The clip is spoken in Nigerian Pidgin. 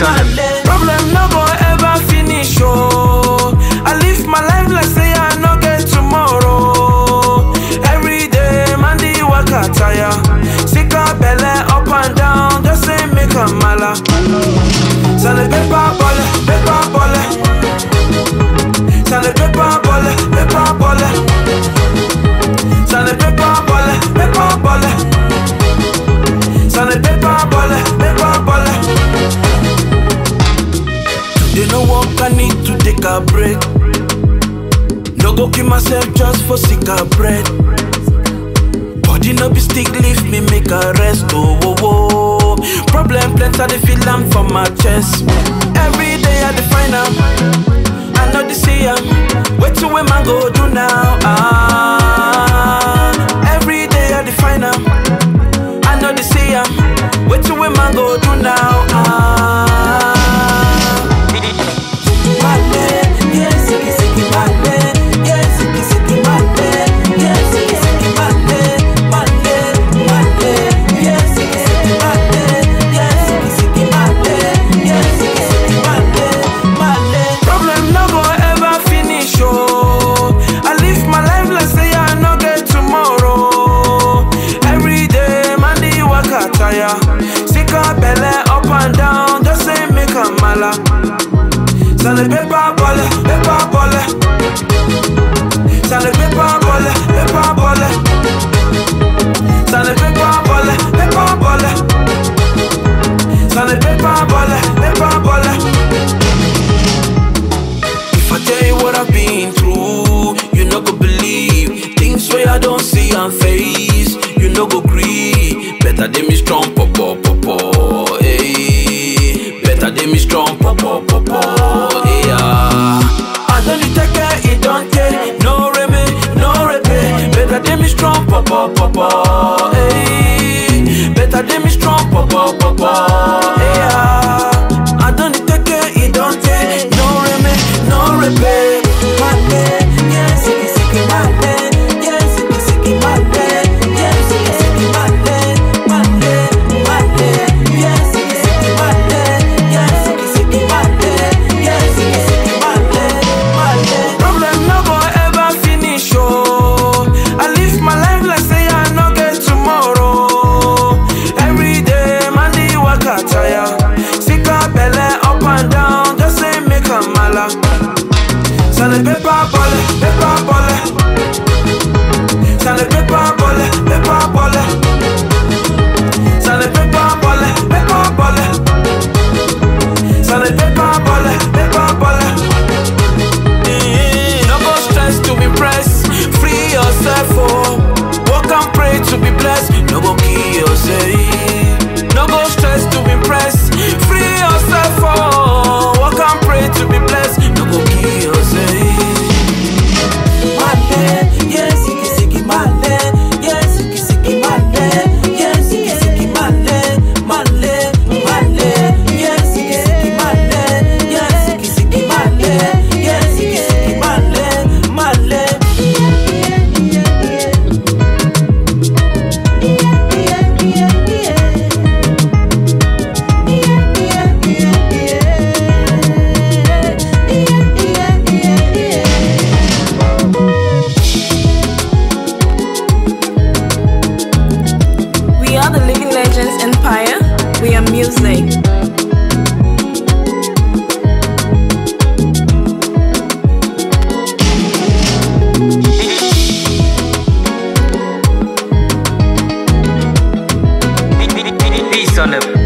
Problem no go ever finish, oh. I live my life like say I no get tomorrow. Every day, man, the work I tire. Sick of belly up and down, just say make a mala. Send the paper ball, paper ball. Send the paper ball, paper ball. Send the paper ball, paper ball. Send the paper ball, paper ball. They know what I need to take a break. No go kill myself just for sick of bread. Body no be stick, lift me make a rest. Oh, oh, oh. Problem plenty, they feel them from my chest. Every day I define them. I know they see them. Wait till when man go do now. Every day I define them. I know they see them. Wait till when man go do now. Sick of belly up and down, just say make a mala. Send the paper ball, paper ball. Send the paper ball, paper ball. Send the paper ball, paper ball. Send the paper ball, paper ball. If I tell you what I've been through, you no go believe. Things where I don't see and face, you no go agree. Better than me strong, popo, popo, eh. Better than me strong, popo, popo, yeah. I don't need take care, it don't take. No remedy, no repair. Better than me strong, popo, popo, eh. Better than me strong, popo, popo, yeah. I don't need take care, it don't take. No remedy, no repair. My day, yes, it's my day. Yes, it's my day. Yes, it's my day. Send the paper ball, paper ball. Send the paper ball, paper ball. Send the paper ball, paper ball. Send the paper ball, paper ball. No go stress to impress. Free yourself, oh. Work and pray to be blessed. No go kill yourself. No go stress to impress. Free yourself, oh. Work and pray to be blessed. No go kill yourself. We are music. Peace on them.